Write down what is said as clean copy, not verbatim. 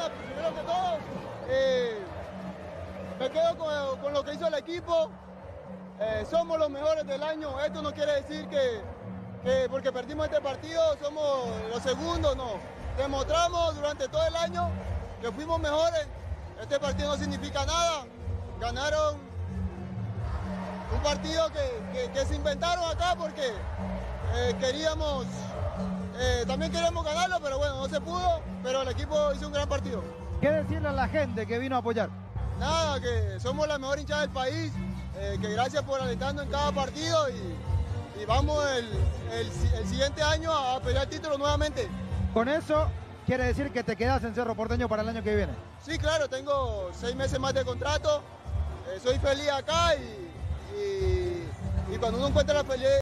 Primero que todo, me quedo con lo que hizo el equipo. Somos los mejores del año. Esto no quiere decir que porque perdimos este partido somos los segundos, no. Demostramos durante todo el año que fuimos mejores. Este partido no significa nada. Ganaron un partido que se inventaron acá porque también queríamos ganarlo, pero bueno, no se pudo, pero el equipo hizo un gran partido. ¿Qué decirle a la gente que vino a apoyar? Nada, que somos la mejor hinchada del país, que gracias por alentarnos en cada partido y vamos el siguiente año a pelear el título nuevamente. Con eso, quiere decir que te quedas en Cerro Porteño para el año que viene. Sí, claro, tengo 6 meses más de contrato, soy feliz acá y cuando uno encuentra la felicidad